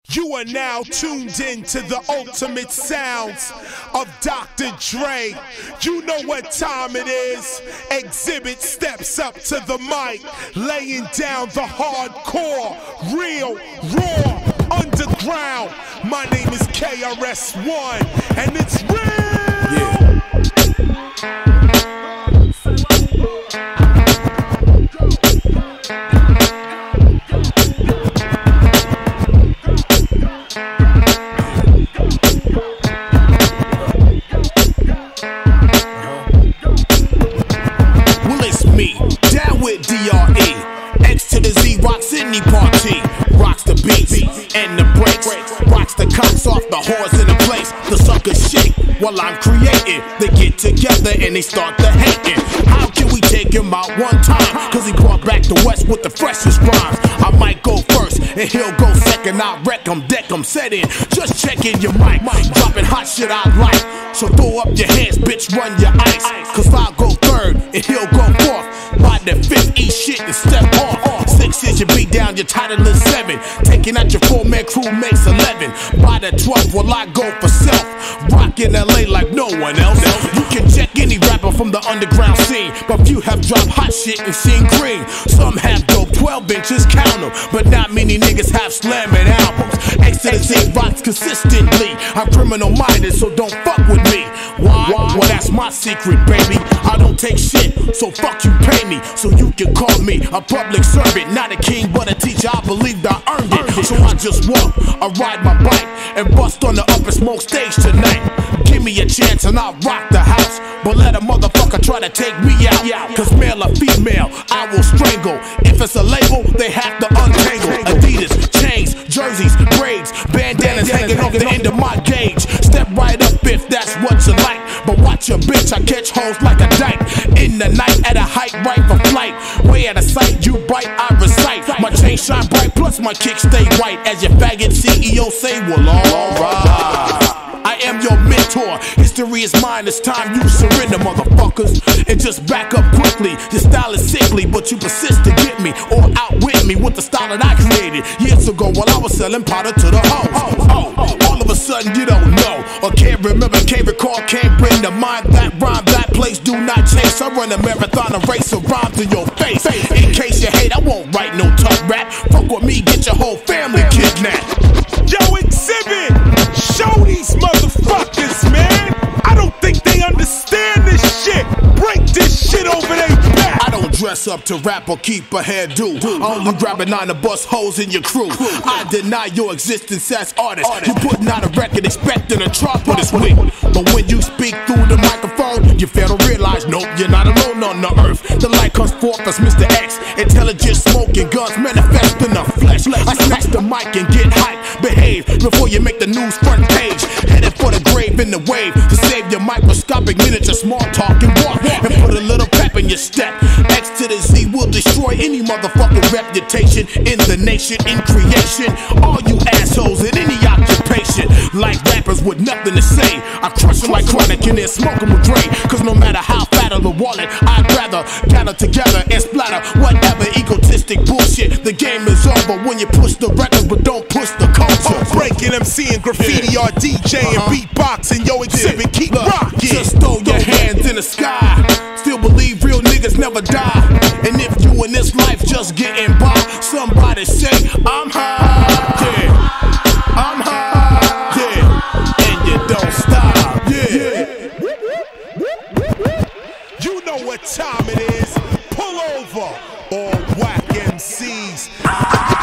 You are now tuned in to the ultimate sounds of Dr. Dre. You know what time it is. Xzibit steps up to the mic, laying down the hardcore, real, raw, underground. My name is KRS-One, and it's real. Yeah. X to the Z rocks any party, rocks the beats and the breaks, rocks the cops off the whores in the place. The suckers shake while I'm creating. They get together and they start to hating. How can we take him out one time? Cause he brought back the West with the freshest rhymes. I might go first and he'll go second. I'll wreck him, deck him, set in. Just checking your mic, dropping hot shit I like. So throw up your hands, bitch, run your ice. Cause I'll go third and he'll go fourth. By the fifth, eat shit and step off. 6 is your beatdown, your title is 7. Taking out your 4-man crew makes 11. By the 12th, well I go for self. Rockin' LA like no one else. You can check any rapper from the underground scene, but few have dropped hot shit and seen green. Some have dope 12 inches, count them, but not many niggas have slamming albums. X to the Z rocks consistently. I'm criminal minded, so don't fuck with me. Why? Well that's my secret, baby. I don't take shit, so fuck you pay me. So you can call me a public servant, not a king but a teacher. I believed I earned it. So I just walk, I ride my bike, and bust on the Up and Smoke stage tonight. Give me a chance and I'll rock the house, but let a motherfucker try to take me out. Cause male or female, I will strangle. If it's a label, they have to untangle. Adidas, chains, jerseys, braids, bandanas hanging off the end of my gauge. Step right up if that's what you like, but watch your bitch, I catch hoes like a dyke. In the night at a height, right for flight. Way out of sight, you bite, I recite. My chain shine bright, plus my kick stay white. As your faggot CEO say, well alright. I am your mentor, history is mine, it's time you surrender, motherfuckers. And just back up quickly, your style is sickly, but you persist to get me, or outwit me with the style that I created years ago while I was selling powder to the hoes. Oh, all of a sudden you don't know, or can't remember, can't recall, can't bring to mind that rhyme, that place, do not chase. I run a marathon, a race of rhymes in your face. In case you hate, I won't write no tough rap. Fuck with me, get your whole family kidnapped. Yo, Xzibit, show these motherfuckers, man. I don't think they understand this shit. Break this shit over their back. I don't dress up to rap or keep a hairdo. I only grab a 9 to bust holes in your crew. I deny your existence as artist. You putting out a record expecting a drop for this week, but when you speak through the microphone, you fail to realize, nope, you're not alone on the earth. The light comes forth as Mr. X. Intelligent smoking guns manifest in the flesh. I snatch the mic and get hype. Behave before you make the news front page. Headed for the grave in the wave to save your microscopic miniature small talk and walk, and put a little pep in your step. X to the Z will destroy any motherfucking reputation in the nation, in creation. All you assholes in any occupation, like rappers with nothing to say, I crush them like chronic and then smoke them with Dre. Cause no matter how fat of the wallet, I'd rather gather together and splatter whatever egotistic bullshit. The game is over when you push the records but don't push the culture. Breaking MC and graffiti or DJ and beatboxing. Yo, Xzibit, keep rocking. Just throw your hands in the sky. Still believe real niggas never die. And if you in this life just getting by, somebody say I'm high. Yeah, I'm high. Yeah, and you don't stop. Yeah. You know what time it is. Pull over, all whack MCs.